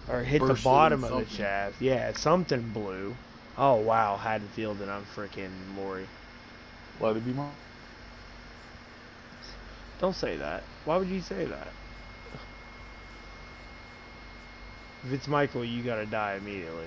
Or hit the Bursted in bottom of the something. shaft. Yeah, something blew. Oh wow, Haddonfield and I'm freaking Laurie. Let it be mine. Don't say that. Why would you say that? If it's Michael, you gotta die immediately.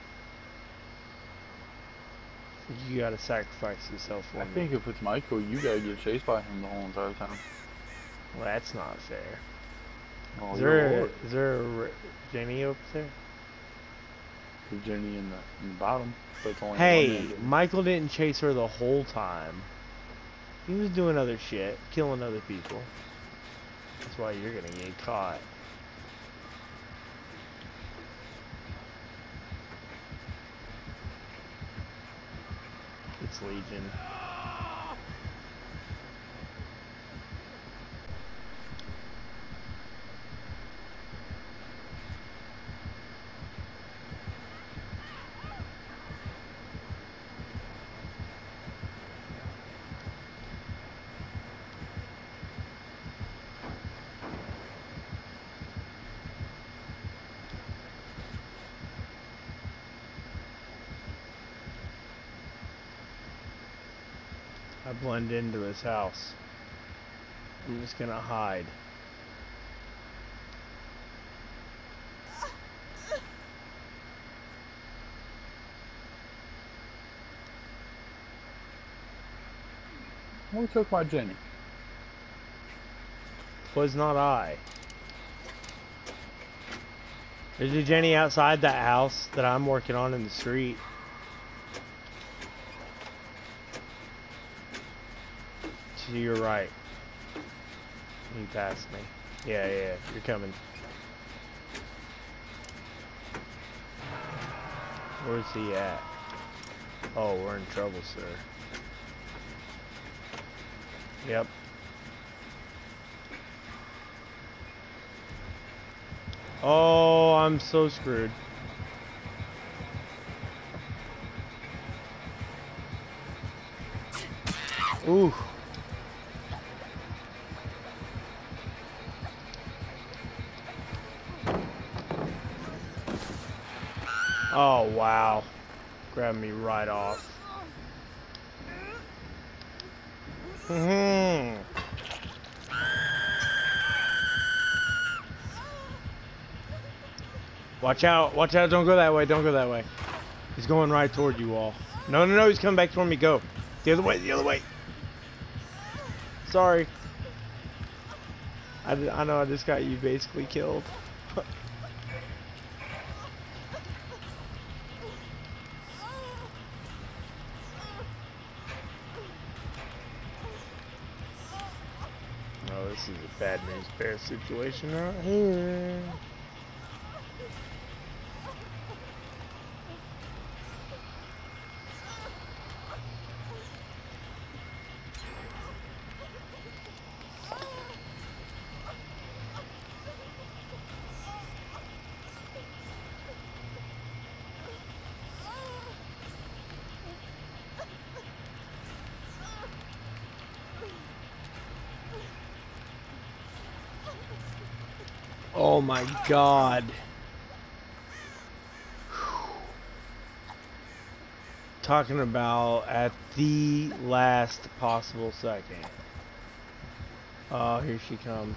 You gotta sacrifice yourself for I me. think if it's Michael, you gotta get chased by him the whole entire time. Well, that's not fair. Oh, Is you're there Lord. is there a Jenny up there? Cause Jenny in the bottom, but it's only a one-man Hey, game. Michael didn't chase her the whole time. He was doing other shit, killing other people. That's why you're gonna get caught. It's Legion. I blend into this house. I'm just gonna hide. Who took my Jenny? Was not I. There's a Jenny outside that house that I'm working on in the street. To your right. You passed me. Yeah, yeah, you're coming. Where's he at? Oh, we're in trouble, sir. Yep. Oh, I'm so screwed. Ooh. Oh, wow. Grabbed me right off. Watch out, don't go that way, don't go that way. He's going right toward you all. No, no, no, he's coming back toward me, go. The other way, the other way. Sorry. I know I just got you basically killed. Oh, this is a bad news bear situation right here. Oh my god. Talking about at the last possible second. Oh, here she comes.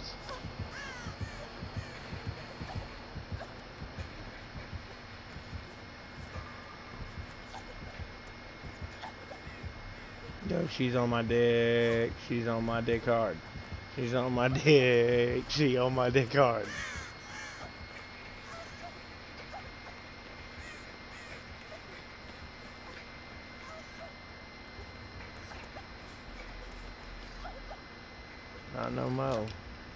Yo, she's on my dick. She's on my dick hard. She's on my dick. She on my dick hard. Not no mo.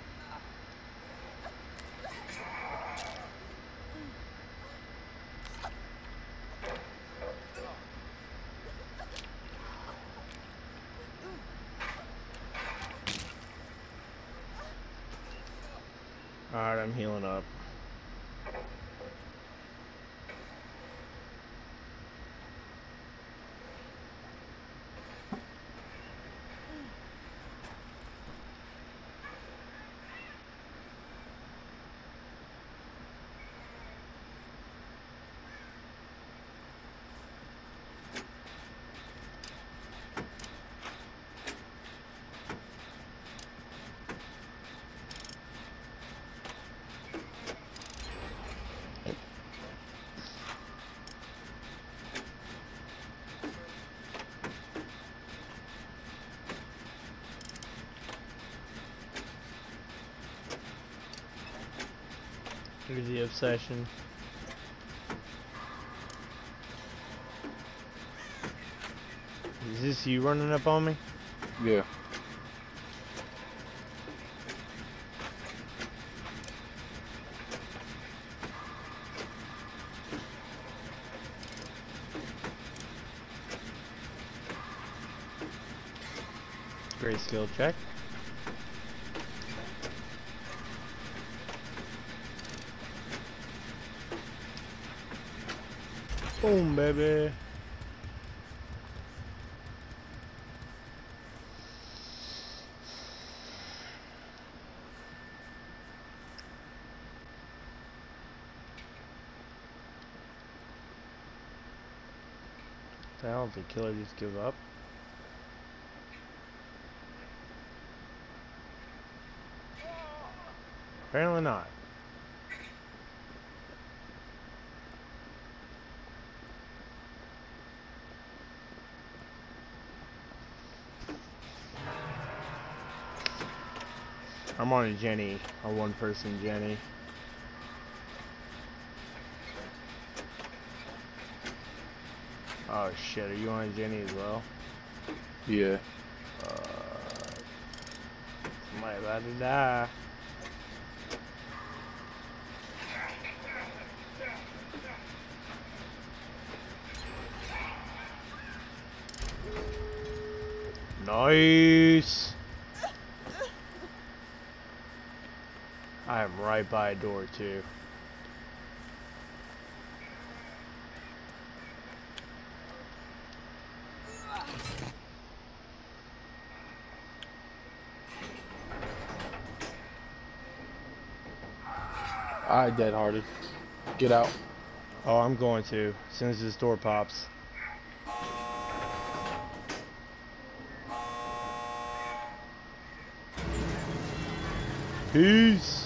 Alright, I'm healing up. Here's the obsession. Is this you running up on me? Yeah. Great skill check. Boom, baby. The hell, did the killer just give up? Apparently not. I'm on a Jenny, a one-person Jenny. Oh shit, are you on a Jenny as well? Yeah. Somebody about to die. Nice! I am right by a door too. Alright, dead-hearted. Get out. Oh, I'm going to, as soon as this door pops. Peace!